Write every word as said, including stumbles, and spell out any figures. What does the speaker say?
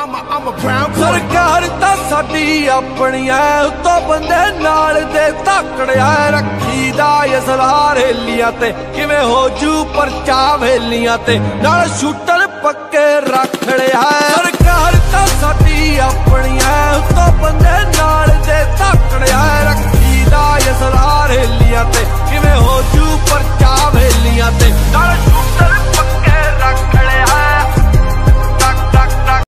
सरकार तां साडी अपनी ऐ उत्तों बंदे नाल दे धाकड़िया रखी दा असलार हेलियां ते किवें हो जू परचा वेलियां ते नाल शूटर पक्के रख लिया।